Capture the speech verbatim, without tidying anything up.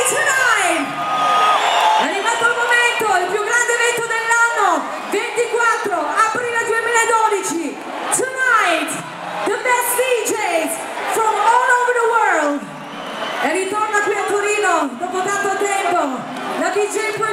tonight! È arrivato il momento, il più grande evento dell'anno, ventiquattro aprile duemiladodici. Tonight, the best D Js from all over the world. E ritorna qui a Torino dopo tanto tempo, la D J